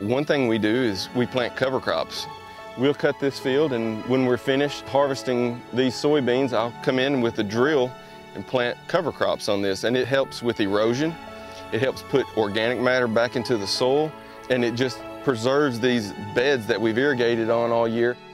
One thing we do is we plant cover crops. We'll cut this field, and when we're finished harvesting these soybeans, I'll come in with a drill and plant cover crops on this, and it helps with erosion. It helps put organic matter back into the soil, and it just preserves these beds that we've irrigated on all year.